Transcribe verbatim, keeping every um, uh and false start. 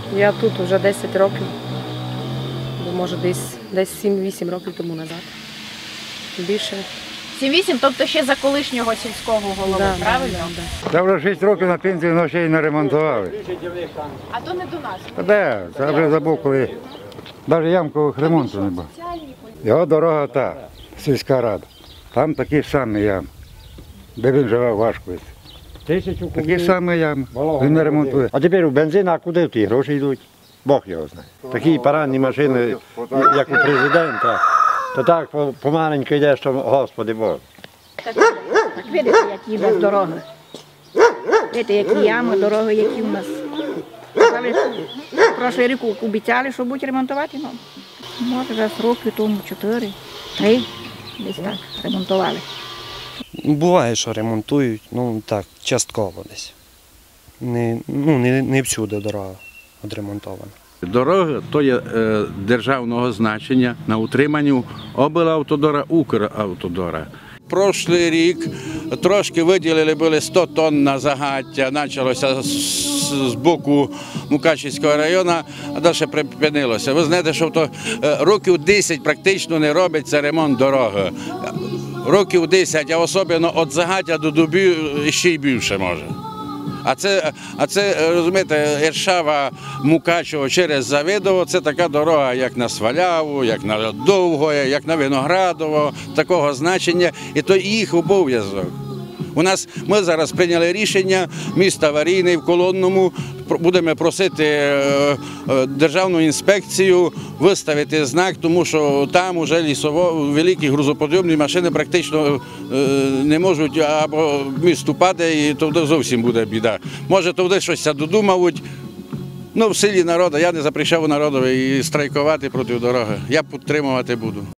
Я тут вже десять років, може десь, десь сім-вісім років тому назад. Більше. сім-вісім, тобто ще за колишнього сільського голови, Да, правильно? да, да. Та вже шість років на пенсію, але ще й не ремонтували. А то не до нас. Та де? Це вже забув, коли навіть ямкових ремонту не було. Його дорога та, сільська рада. Там такі ж самі ями, де він живе важко. Такі самі ями, він не ремонтує. А тепер у бензин, а куди ті гроші йдуть? Бог його знає. Такі парадні машини, як у президента, то так помаленько йде, що Господи Бог. Так видите, які у нас дороги. Видите, які ями, дороги, які у нас. Казали, прошлий рік обіцяли, що будуть ремонтувати, ну, може, вже з років тому чотири, три, десь так, ремонтували. Буває, що ремонтують, ну так, частково десь. Не, ну, не, не всюди дорога відремонтована. Дороги – то є е, державного значення на утриманні облавтодора, Укравтодора. Прошлий рік трошки виділили були сто тонн на загаття, почалося з, з боку Мукачівського району, а далі припинилося. Ви знаєте, що то, е, років десять практично не робиться ремонт дороги. Років десять, а особливо від загаття до Дубів ще й більше може. А це, а це, розумієте, Іршава, Мукачево через Завидово, це така дорога, як на Сваляву, як на Довгоє, як на Виноградово, такого значення, і то їх обов'язок. У нас, ми зараз прийняли рішення, міст аварійний в Колонному, будемо просити державну інспекцію виставити знак, тому що там вже лісово, великі грузоподйомні машини практично не можуть, або міст упаде, і тоді зовсім буде біда. Може, тоді щось додумають. Ну, в силі народу, я не запрещав народу і страйкувати проти дороги, я підтримувати буду.